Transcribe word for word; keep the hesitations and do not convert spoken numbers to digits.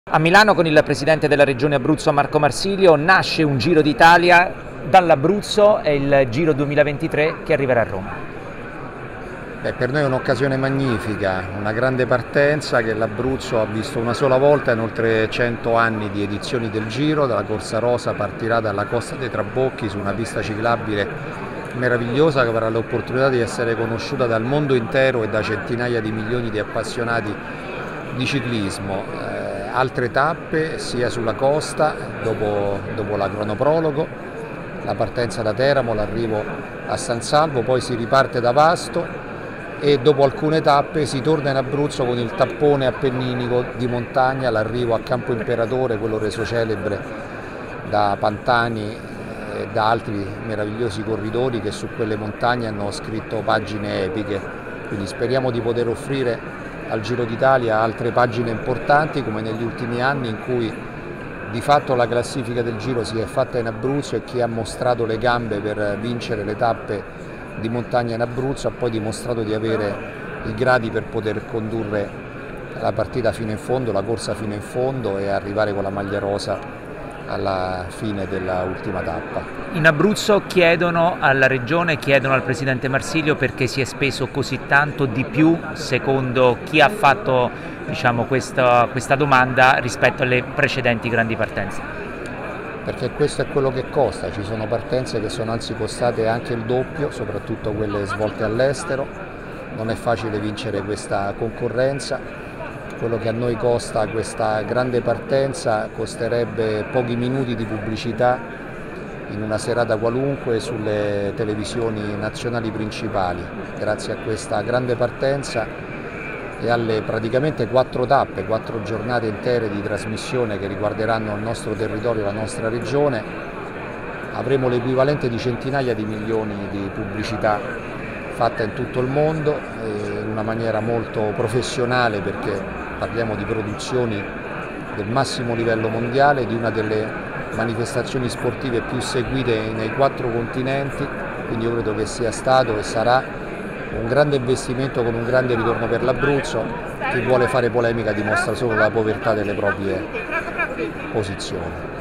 A Milano con il presidente della regione Abruzzo Marco Marsilio nasce un Giro d'Italia, dall'Abruzzo è il Giro duemilaventitré che arriverà a Roma. Beh, per noi è un'occasione magnifica, una grande partenza che l'Abruzzo ha visto una sola volta in oltre cento anni di edizioni del Giro. La Corsa Rosa partirà dalla Costa dei Trabocchi su una pista ciclabile meravigliosa che avrà l'opportunità di essere conosciuta dal mondo intero e da centinaia di milioni di appassionati di ciclismo. Eh, altre tappe sia sulla costa dopo, dopo la cronoprologo, la partenza da Teramo, l'arrivo a San Salvo, poi si riparte da Vasto e dopo alcune tappe si torna in Abruzzo con il tappone appenninico di montagna, l'arrivo a Campo Imperatore, quello reso celebre da Pantani e da altri meravigliosi corridori che su quelle montagne hanno scritto pagine epiche. Quindi speriamo di poter offrire al Giro d'Italia altre pagine importanti come negli ultimi anni, in cui di fatto la classifica del Giro si è fatta in Abruzzo e chi ha mostrato le gambe per vincere le tappe di montagna in Abruzzo ha poi dimostrato di avere i gradi per poter condurre la partita fino in fondo, la corsa fino in fondo e arrivare con la maglia rosa alla fine dell'ultima tappa. In Abruzzo chiedono alla regione, chiedono al presidente Marsilio perché si è speso così tanto di più, secondo chi ha fatto diciamo, questa, questa domanda, rispetto alle precedenti grandi partenze. Perché questo è quello che costa, ci sono partenze che sono anzi costate anche il doppio, soprattutto quelle svolte all'estero, non è facile vincere questa concorrenza. Quello che a noi costa questa grande partenza costerebbe pochi minuti di pubblicità in una serata qualunque sulle televisioni nazionali principali. Grazie a questa grande partenza e alle praticamente quattro tappe, quattro giornate intere di trasmissione che riguarderanno il nostro territorio e la nostra regione, avremo l'equivalente di centinaia di milioni di pubblicità fatta in tutto il mondo in una maniera molto professionale, perché parliamo di produzioni del massimo livello mondiale, di una delle manifestazioni sportive più seguite nei quattro continenti, quindi io credo che sia stato e sarà un grande investimento con un grande ritorno per l'Abruzzo. Chi vuole fare polemica dimostra solo la povertà delle proprie posizioni.